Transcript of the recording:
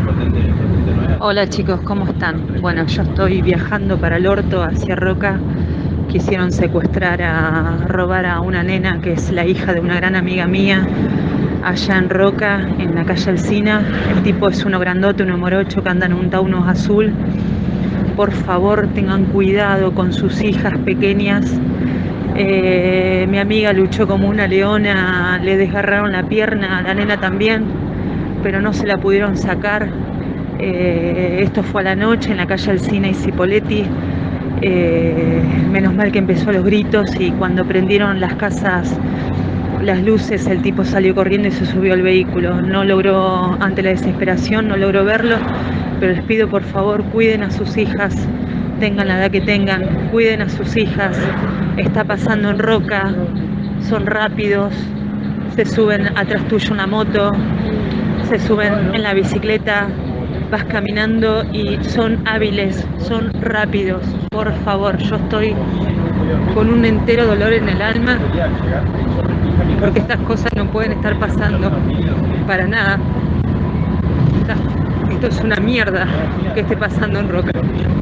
Hola chicos, ¿cómo están? Bueno, yo estoy viajando para el Orto, hacia Roca. Quisieron robar a una nena que es la hija de una gran amiga mía, allá en Roca, en la calle Alsina. El tipo es uno grandote, uno morocho, que anda en un Taunus azul. Por favor, tengan cuidado con sus hijas pequeñas. Mi amiga luchó como una leona, le desgarraron la pierna, a la nena también, pero no se la pudieron sacar. Esto fue a la noche en la calle Alsina y Cipolletti. Menos mal que empezó los gritos y cuando prendieron las casas, las luces, el tipo salió corriendo y se subió al vehículo. No logró, ante la desesperación, no logró verlo, pero les pido por favor, cuiden a sus hijas, tengan la edad que tengan, cuiden a sus hijas. Está pasando en Roca, son rápidos, se suben atrás tuyo una moto, se suben en la bicicleta, vas caminando y son hábiles, son rápidos. Por favor, yo estoy con un entero dolor en el alma porque estas cosas no pueden estar pasando para nada. Esto es una mierda que esté pasando en Roca.